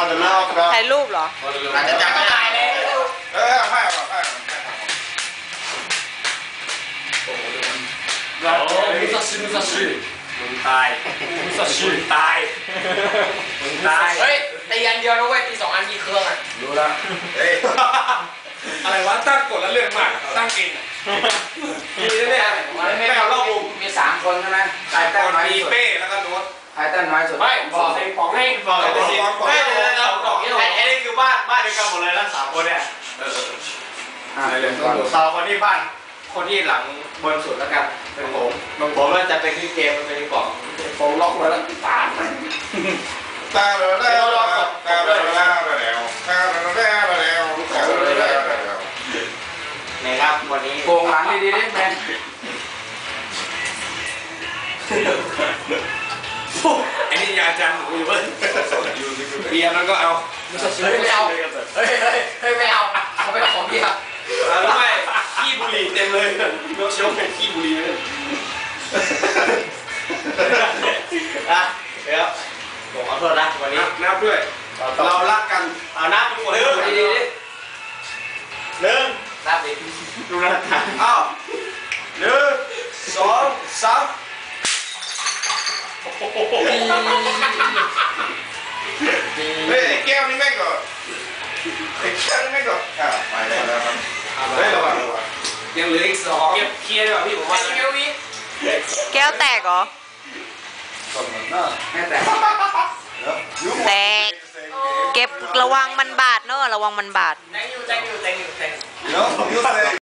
จะเล่าครับถ่ายรูปเหรออาจจะจำไม่ได้เลยให้ก่อนมุซาชิมึงตายตายเฮ้ยตีอันเดียวนะเว้ยตี2 อันกี่เครื่องอ่ะรู้แล้วเฮ้ยอะไรวะตั้งกฎแล้วเรื่องมากตั้งเองมีเนี่ยไม่เอาเล่าบุมี3 คนใช่ไหมใครแต้มน้อยสุดเป้แล้วก็โน้ตใครแต้มน้อยสุดไม่บอกให้ป๋องให้บอกให้ไม่เดี๋ยวเราบอกไอ้นี่คือบ้านเดียวกันหมดเลยทั้ง3 คนเนี่ยสาวคนที่บ้านคนที่หลังบนสุดแล้วกันเป็นผมว่าจะเป็นที่เกมมันเป็นที่บอกผมล็อกไว้แล้วตานะครับวันนี้โกงหลังดีๆดิแมนไอ้นี่ยาจันหนูอยู่เว้ยเบียร์มันก็เอาไม่เอาเฮ้ยไม่เอาเขาไปของเบียร์แล้วไม่ขี้บุหรี่เต็มเลยโน้ตโชว์เป็นขี้บุหรี่เลยเดี๋ยวผมขอโทษนะวันนี้นับด้วยเรารักกันนับทุกคนเลยดีๆ 1 นับดิดูนะ1 2 3เฮ้ยแก้วนี่แม่งก่อนแก้วนี่แม่งก่อนไปแล้วครับเฮ้ยระวังยังเหลืออีก2 เก็บเคลียร์ดีกว่าพี่ผมว่าแก้วแตกเหรอไม่แตกแตกเก็บระวังมันบาดเนอะระวังมันบาดแตงอยู่